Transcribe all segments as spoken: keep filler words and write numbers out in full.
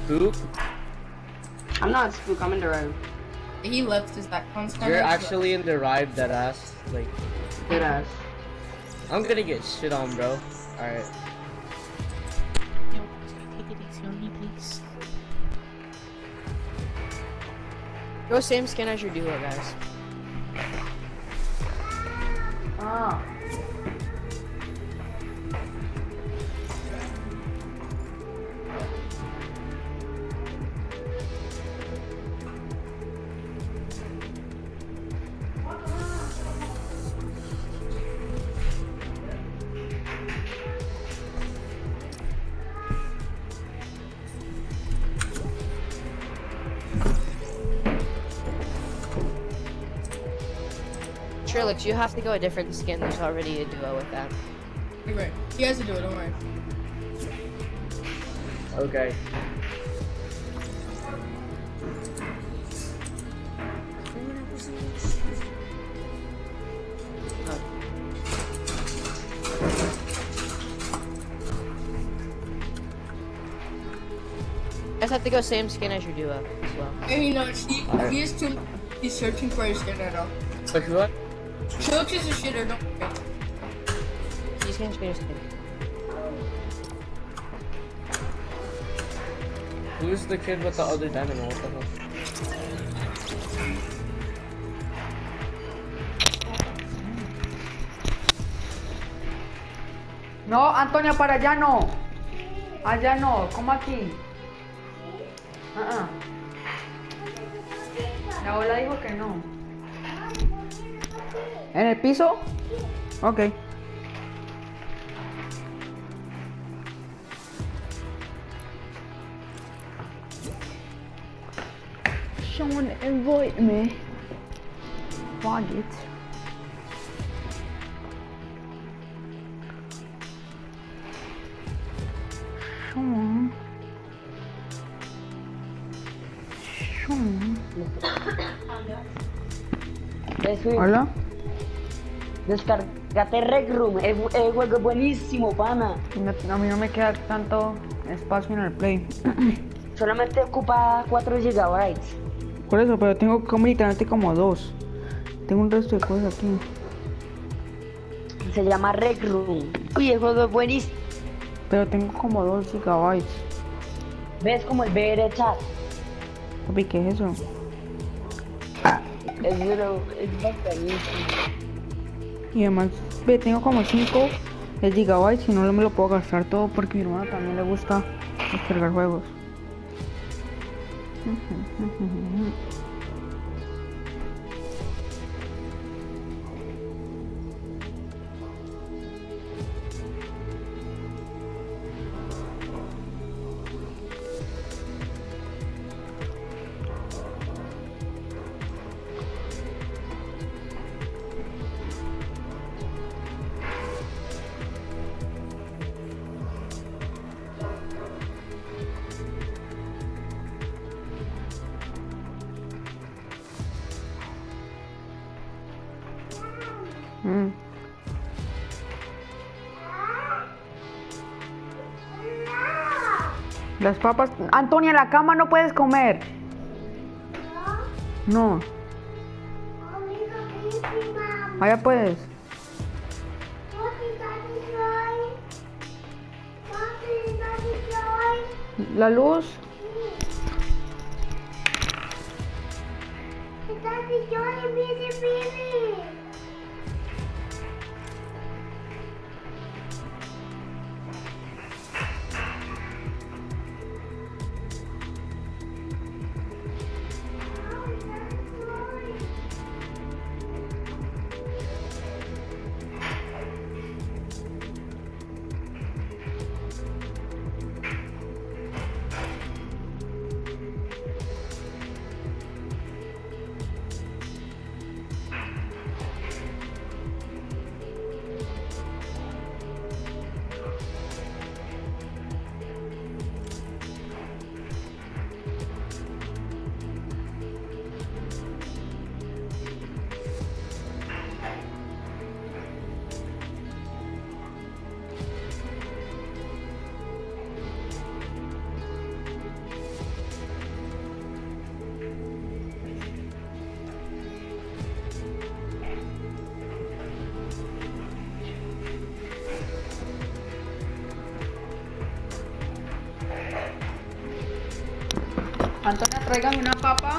Spook? I'm not Spook, I'm in Derived. He left his that constant. You're actually in Derived, that ass. Like, Good ass. I'm gonna get shit on, bro. Alright. Yo, take it easy on me, please. Go same skin as your duo, guys. Ah. Trilix, you have to go a different skin. There's already a duo with that. Okay. He has to do it, don't worry. Okay. You guys have to go same skin as your duo as well. And he knows he, he is too. He's searching for his skin right now. Which one? Chilix is a shitter, don't worry. You can change your skin. Who's the kid with the other dynamo? What the hell? No, Antonia, para allá no. Allá no, como aquí. Ah, ah. La ola dijo que no. ¿En el piso? Ok. Someone invite me. Fuck it. Someone. Someone. Hola. Descargate Rec Room, el, el juego es buenísimo, pana. No, a mí no me queda tanto espacio en el play. Solamente ocupa cuatro gigabytes. Por eso, pero tengo como literalmente como dos. Tengo un resto de cosas aquí. Se llama Rec Room. Uy, el juego es buenísimo. Pero tengo como dos gigabytes. ¿Ves como el V R chat? Papi, ¿qué es eso? Es duro, es bacanísimo. Y además, ve, tengo como cinco gigabytes y no me lo puedo gastar todo porque a mi hermano también le gusta descargar juegos. Mm. Las papas... Antonia, en la cama no puedes comer. No. Allá puedes. La luz. Antonia, tráigame una papa.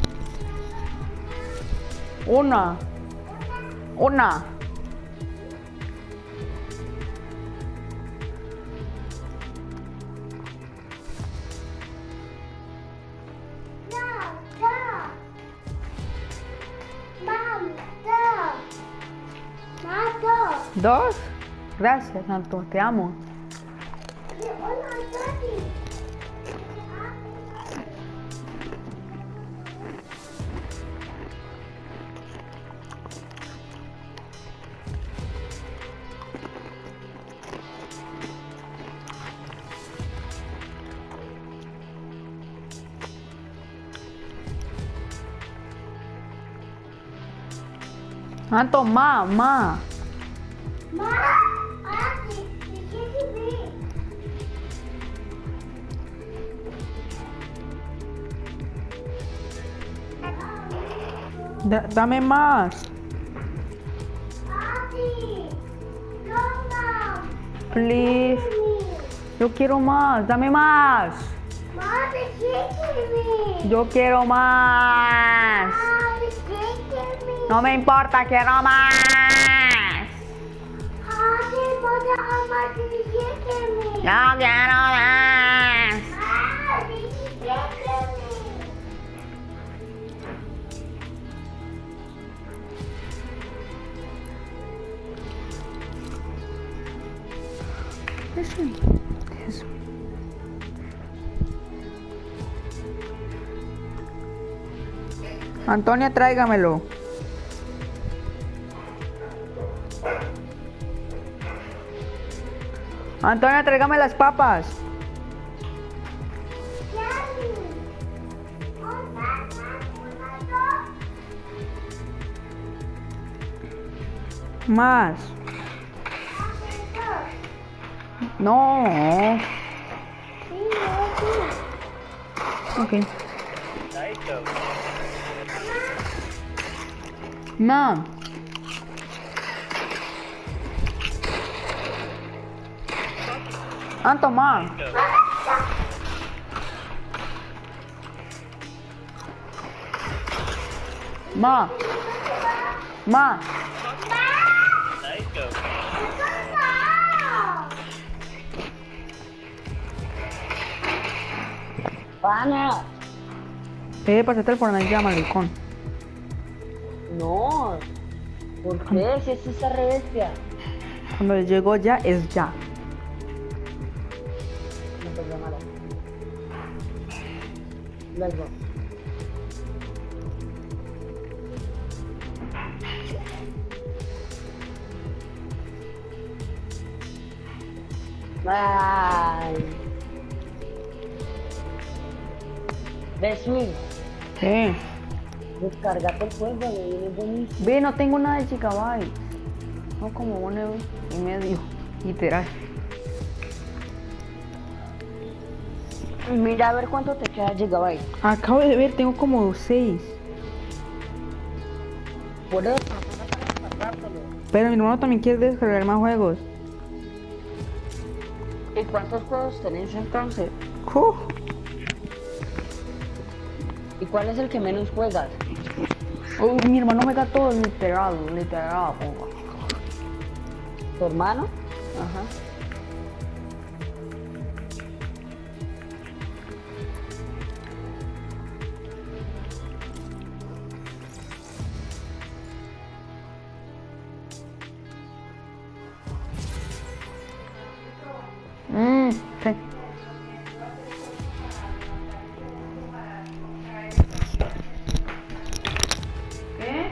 Una. Una. Dos. Gracias, Anto. Te amo. Anto, ma, ma. Da- dame más. Please. Yo quiero más. Dame más. Yo quiero más. No me importa, quiero más. Yo quiero más. Eso. Eso. Antonia, tráigamelo. Antonia, tráigame las papas. Más. No. Ok. No. Anto, ma. Ma. Ma. Pana. Eh, pasaste el Fortnite ya, maricón. No. ¿Por qué? Si es esa re bestia. Cuando llegó ya, es ya. No te llamara. Let's go. Bye. Besmin, ¿Qué? descargate el juego, me viene buenísimo. Ve, no tengo nada de gigabyte. No, como un euro y medio. Literal. Mira a ver cuánto te queda gigabyte. Acabo de ver, tengo como seis. Por eso, Pero mi hermano también quiere descargar más juegos. ¿y cuántos juegos tenés entonces? Uh, ¿Y cuál es el que menos juegas? oh, mi hermano juega todo literal, literal. ¿Tu hermano? Ajá. Mmm, sí. ¿Qué?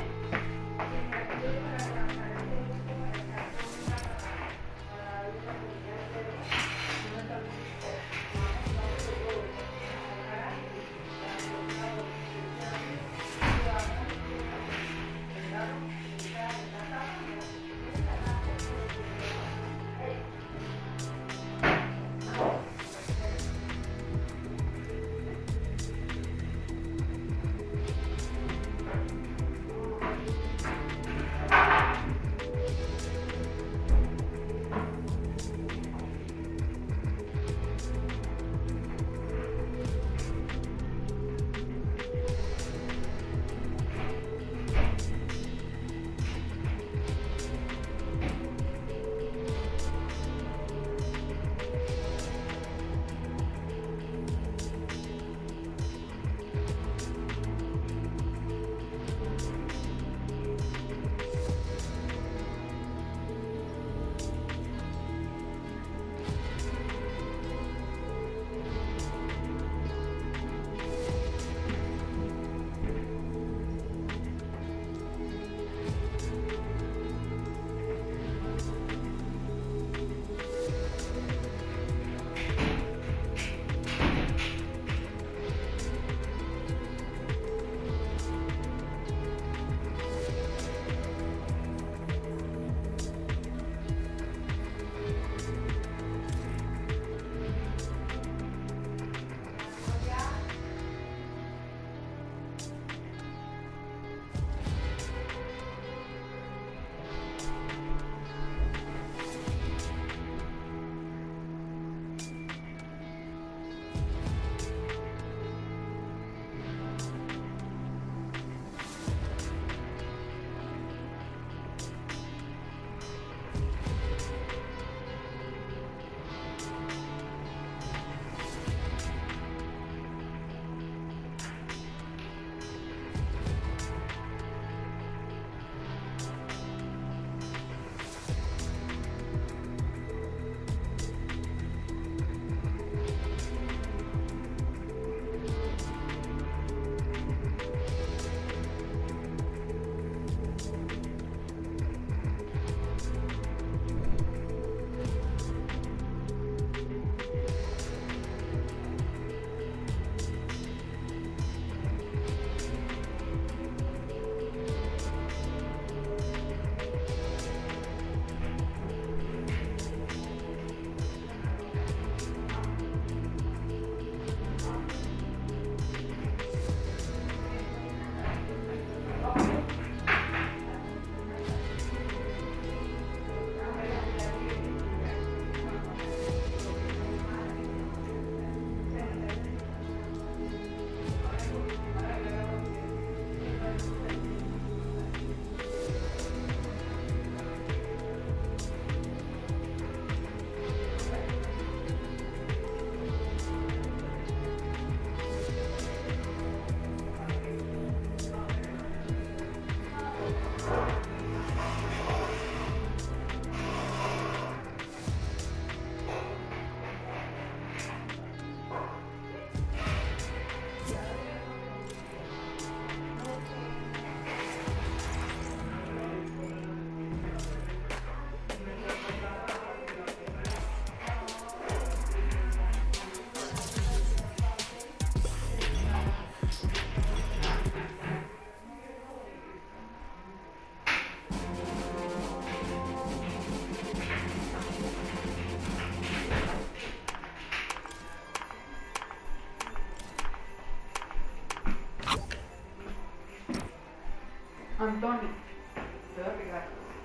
Antonio. Te voy a pegar.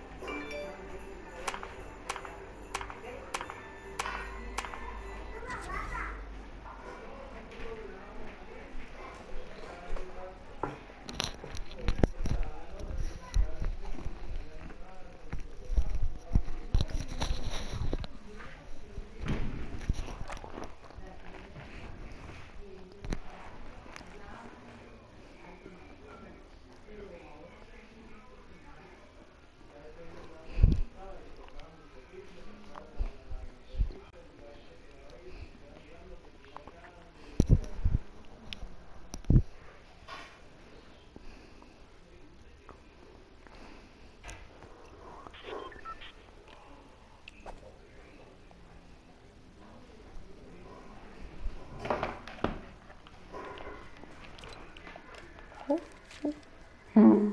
Hmm.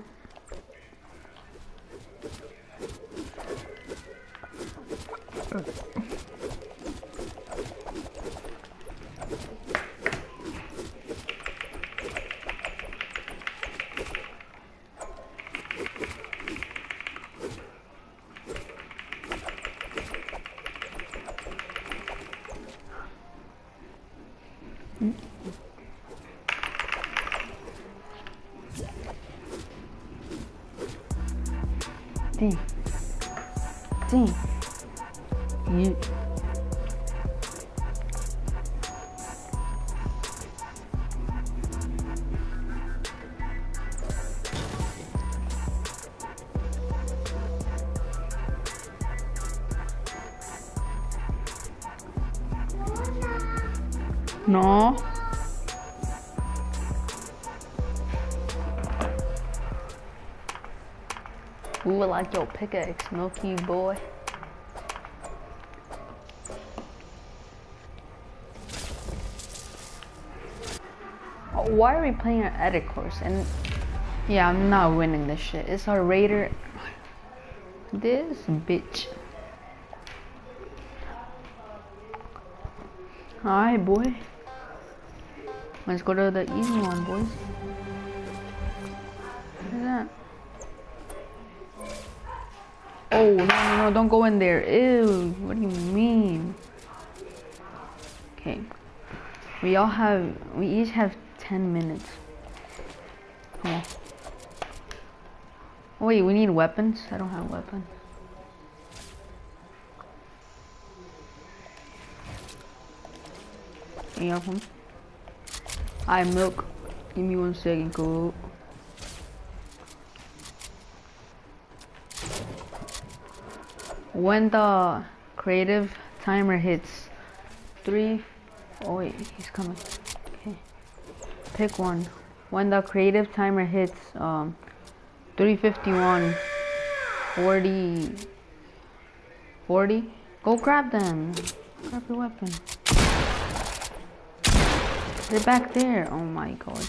Sim. Sim. You. No. Ooh, I like your pickaxe, Milky boy. Oh, why are we playing an edit course? And yeah, I'm not winning this shit. It's our raider. This bitch. Alright, boy. Let's go to the easy one, boys. What is that? Oh, no, no, no, don't go in there. Ew, what do you mean? Okay. We all have, we each have ten minutes. Come on. Oh, wait, we need weapons? I don't have weapons. Any of them? I milk. Give me one second, cool. When the creative timer hits three, oh wait, he's coming. Okay, pick one. When the creative timer hits um three fifty-one, forty, forty, go grab them. Grab your weapon. They're back there. Oh my god.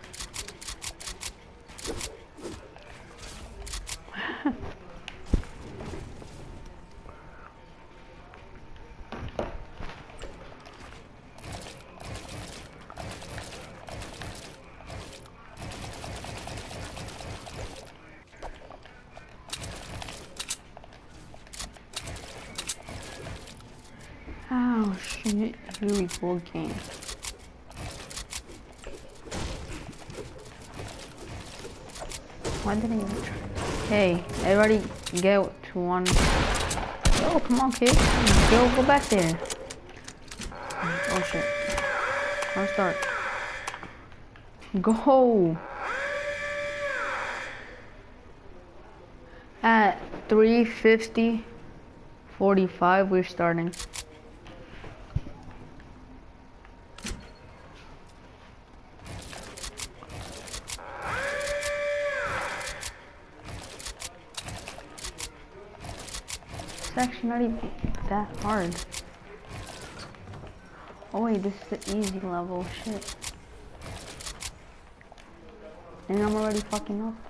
Oh shit, really cool game. Why didn't you try? Hey, everybody get to one. Oh, come on, kid. Go, go back there. Oh shit. I'll start. Go. At three fifty, forty-five, we're starting. It's actually not even that hard. Oh wait, this is the easy level. Shit. And I'm already fucking up.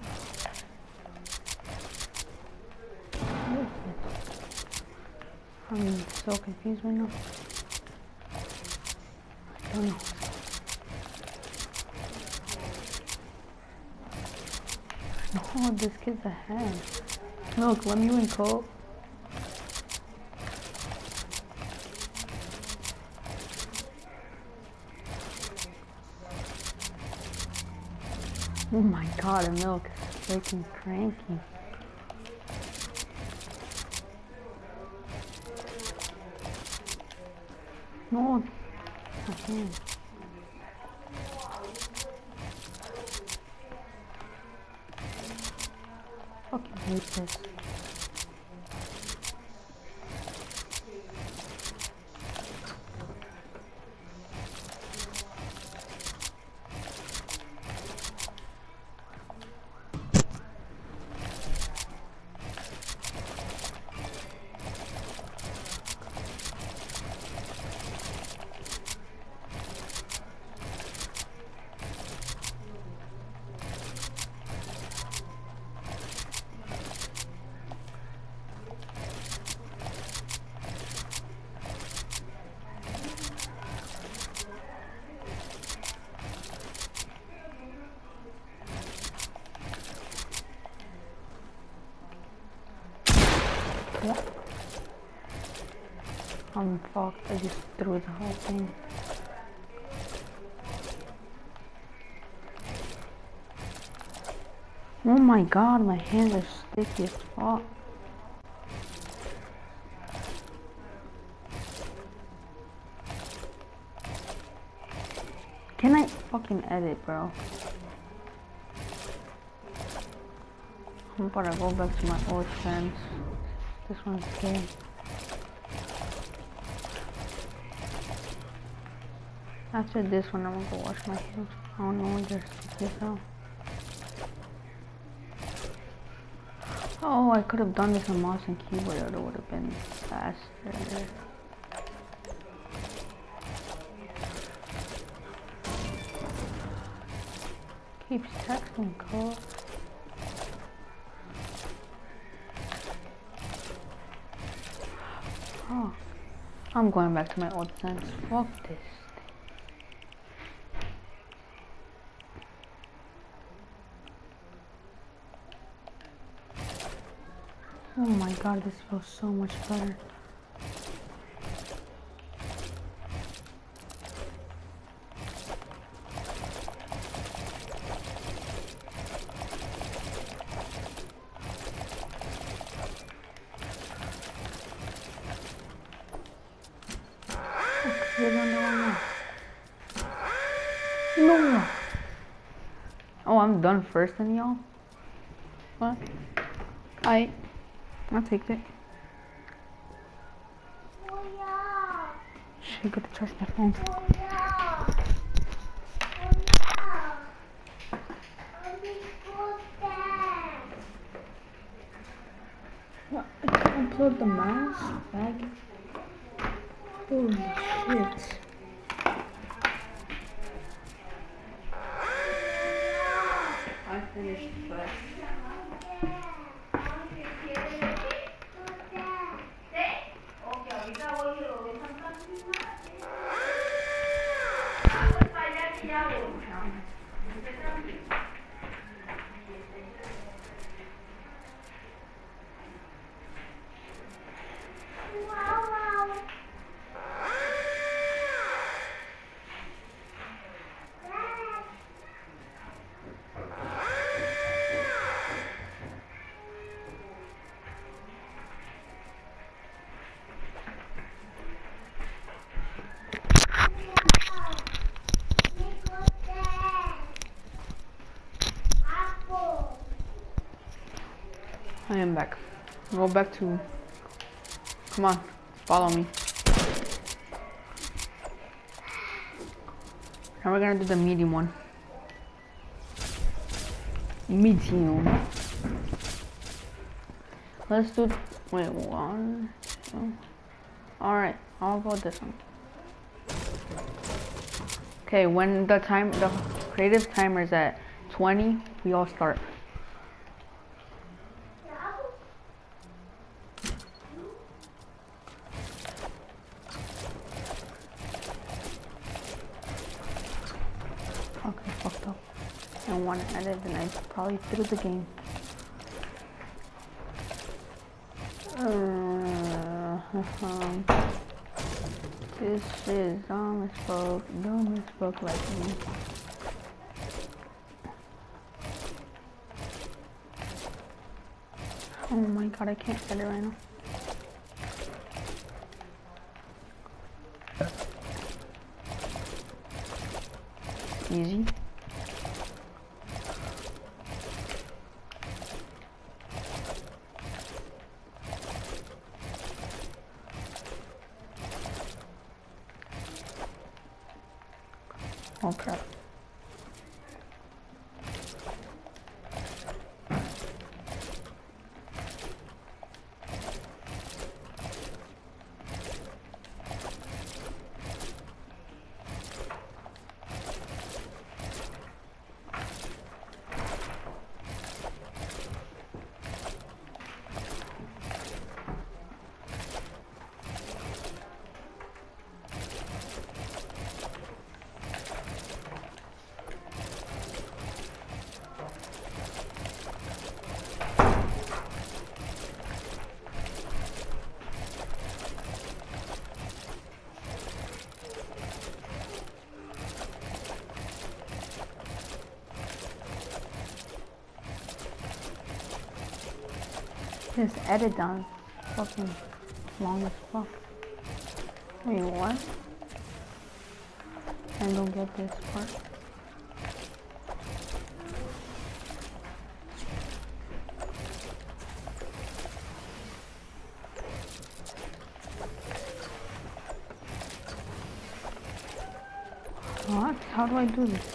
I'm so confused right now. I don't know. Oh, this kid's ahead. Look, let me win, Cole. Oh my god, the milk is freaking cranky. No, I can't. Fucking hate this. What? I'm fucked. I just threw the whole thing. Oh my god, my hands are sticky as fuck. Can I fucking edit, bro? I'm about to go back to my old friends. This one's gay. After this one, I'm gonna go wash my hands. I don't know when they're sticky as hell. Oh, I could have done this on mouse and keyboard. It would have been faster. Keeps texting, Cole. Oh, I'm going back to my old friends. Fuck this. Oh my god, this feels so much better. No. Oh, I'm done first than y'all? What? I I'll take it. Shit, got to charge my phone. What? I can't unplug the mouse? Bag? Holy shit. I finished first. I am back. Go back to... Come on, follow me. Now we're gonna do the medium one. Medium. Let's do... Wait, one, two... Alright, I'll go this one. Okay, when the time... The creative timer is at twenty, we all start. Okay, fucked up. I don't want to edit, and I probably threw the game. Uh, this is dumb as fuck. Dumb as fuck like me. Oh my god, I can't get it right now. Easy. Oh crap. This edit down fucking long as fuck. Wait, what? I don't get this part. What? How do I do this?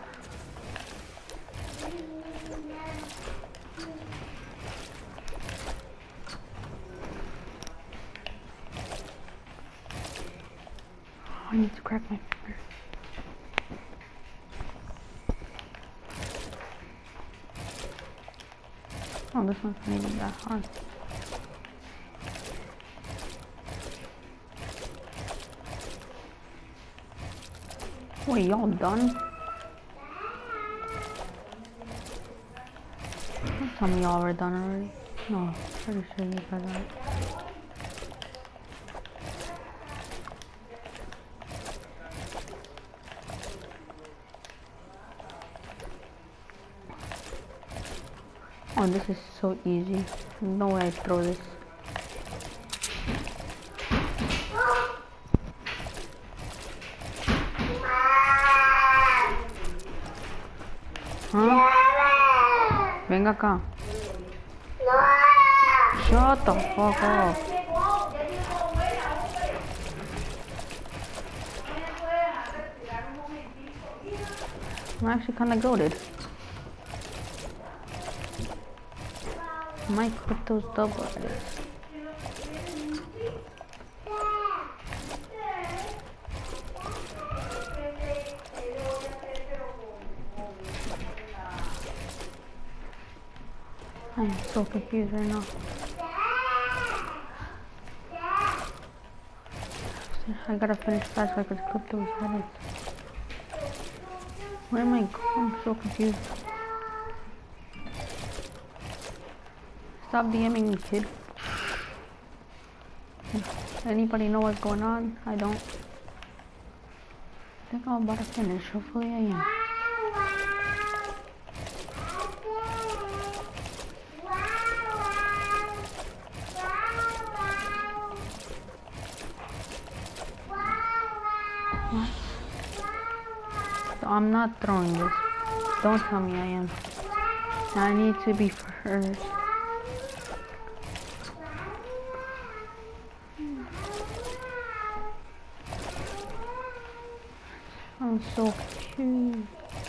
I need to crack my finger. Oh, this one's not even that hard. Wait, y'all done? Don't tell me y'all were done already. No, pretty sure you guys are. Oh, this is so easy. No way I throw this. Huh? Venga acá. Shut the fuck up. I'm actually kinda goated. I might clip those double edits. I am so confused right now. I gotta finish fast so I could clip those edits. Where am I going? I'm so confused. Stop DMing me, kid. Anybody know what's going on? I don't. I think I'm about to finish. Hopefully I am. What? So I'm not throwing this. Don't tell me I am. I need to be first. I'm so confused.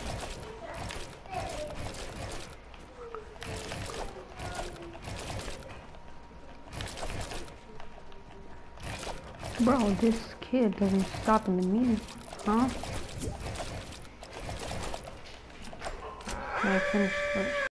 Bro, this kid doesn't stop in the meeting, huh? I finished first.